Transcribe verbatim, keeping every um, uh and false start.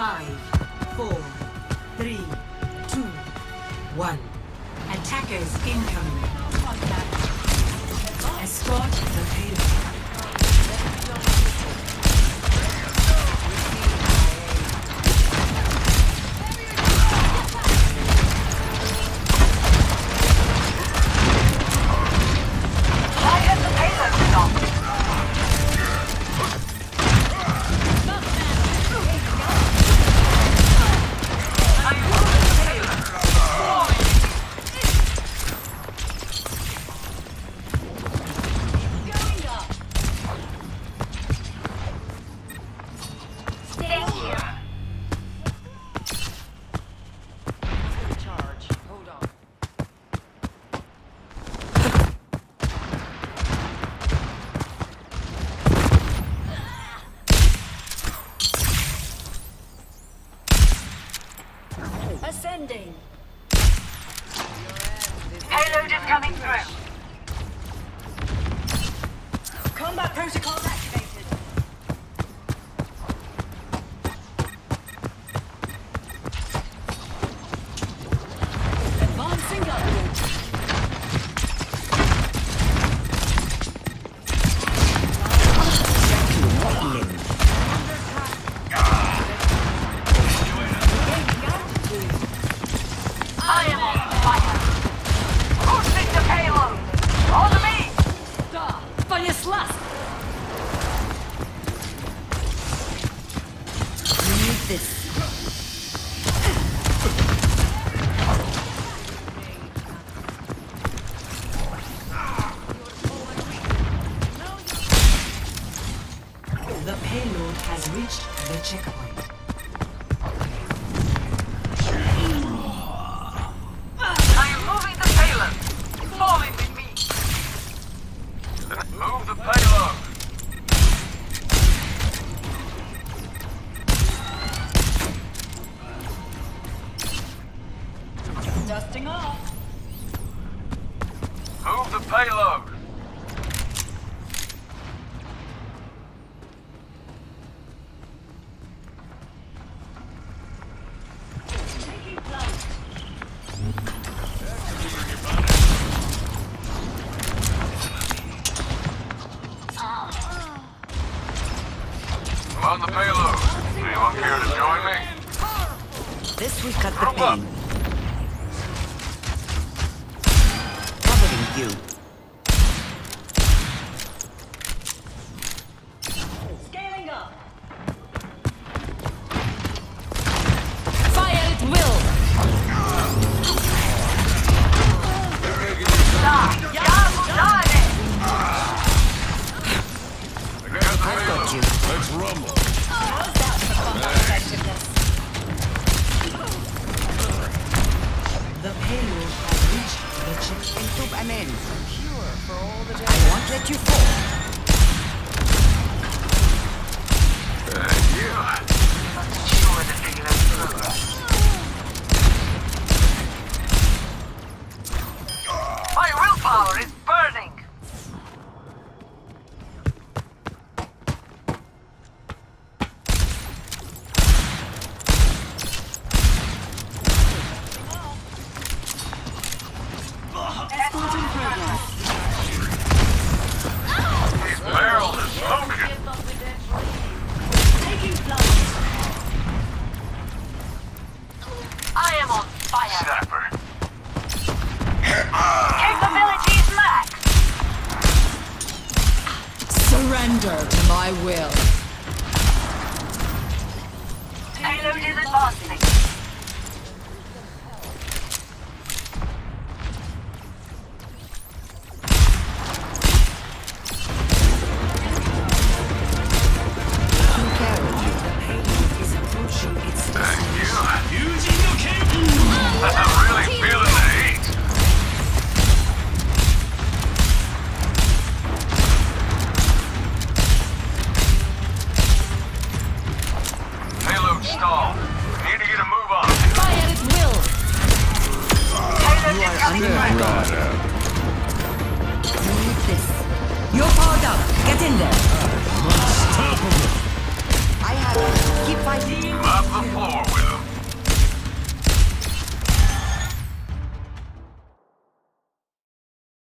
Five, four, three, two, one. Attackers incoming. Escort the payload. Ascending. Payload is coming through. Combat protocols activated. Advancing upwards. I am on fire. Boosting the payload. On me. Da! Fire slash! We need this. The payload has reached the checkpoint. I am moving the payload. Fall in with me. Move the payload. Dusting off. Move the payload. Taking flight. I'm on the payload. Anyone care to join me? This will cut the Group up. pain. Covering you. Scaling up. Fire at will. Die. Die. I've got you. Let's rumble. How's that for combat effectiveness? The payload has reached the checkpoint. Into an end. Cure for all the I won't let you fall. Thank you. Sure the payload through. My willpower is burning. Escort in progress. These barrels are smoking. Taking flight. I am on fire. Snapper. Capabilities max. Surrender to my will. Payload is advancing.